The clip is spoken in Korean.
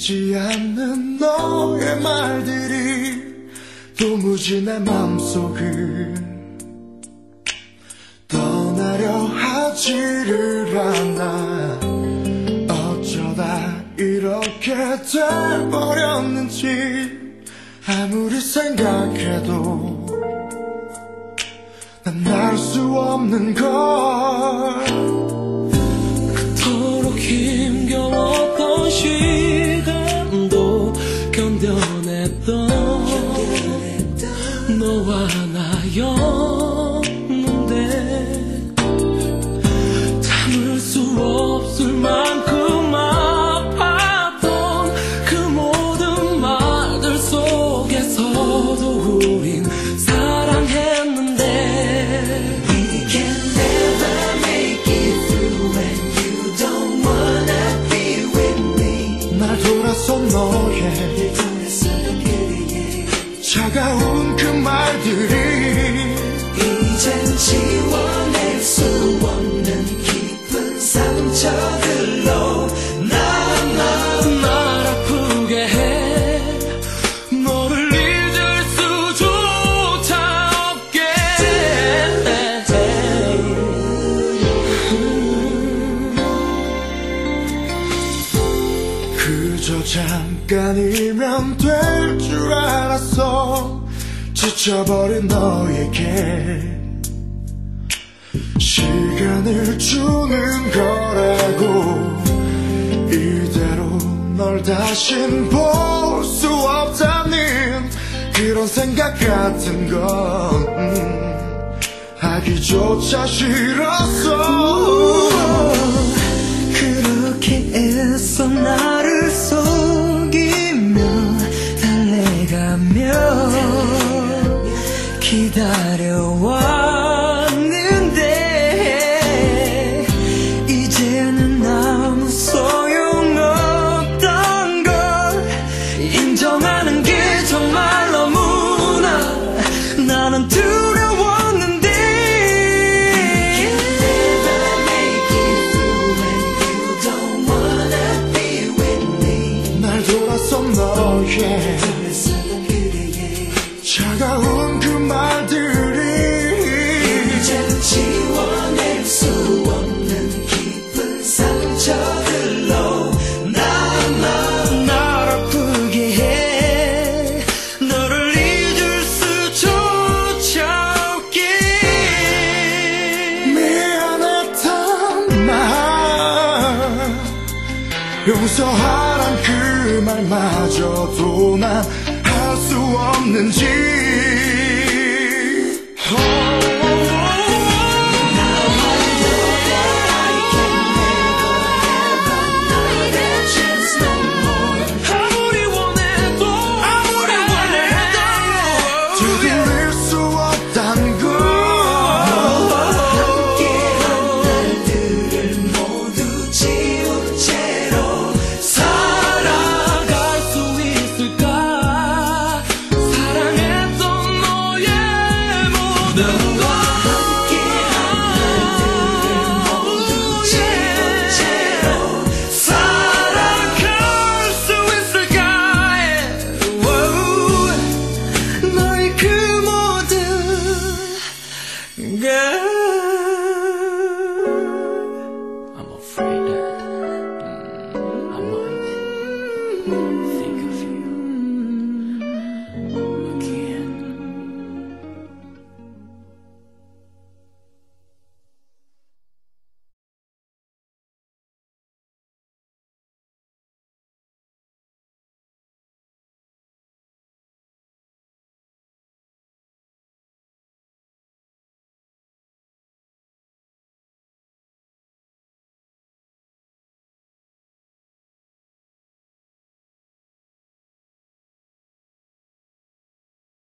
보이지 않는 너의 말들이 도무지 내 맘속을 떠나려 하지를 않아. 어쩌다 이렇게 돼버렸는지 아무리 생각해도 난 알 수 없는 걸. 그토록 힘겨웠던 시간도 견뎌냈던 너와 나였는데 참을 수 없을 만큼 아팠던 그 모든 말들 속에서도 우린 사랑했는데 We can never make it through when you don't wanna be with me. 날 돌아선 너의 차가운 그 말들이 이젠 지워낼 수 없는 깊은 상처들로 날 아프게 해. 너를 잊을 수조차 없게. 그저 잠깐이면 될 줄 알았어. 지쳐버린 너에게 시간을 주는 거라고. 이대로 널 다신 볼 수 없다는 그런 생각 같은 건 하기조차 싫었어. 그렇게 애써 나를 속이며 달래가며 기다려왔는데 이제는 아무 소용없던 걸 인정하는 게 정말 너무나 나는 두려웠는데 날 돌아선 너의 차가운 그 말들이 이젠 지워낼 수 없는 깊은 상처들로 날 아프게 해. 너를 잊을 수조차 없게. 미안했던 말 용서하란 그 말마저도 난 할 수 없는지